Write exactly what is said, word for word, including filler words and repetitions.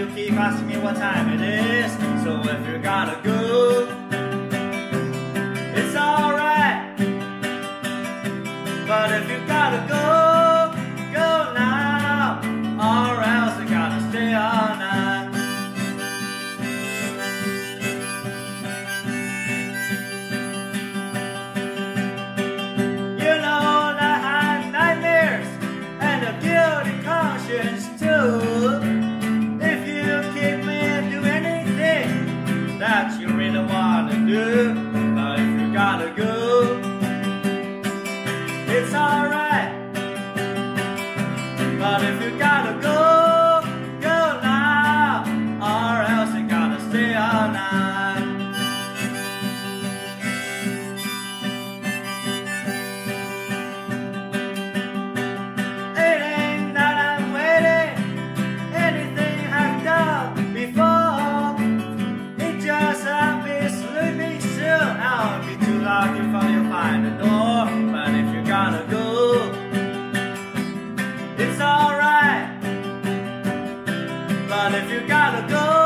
you keep asking me what time it is. So if you gotta go, it's alright. But if you gotta go, go now, or else you gotta stay all night. You know that I have nightmares and a guilty conscience too. If you keep me do anything that you really wanna do, but if you gotta go, it's alright. But if you gotta go, go now, or else you gotta stay all night. It ain't that I'm waiting, anything I've done before. It just I'll be sleeping soon. I'll be too lucky for you find the door. But if you gotta go, it's alright. But if you gotta go,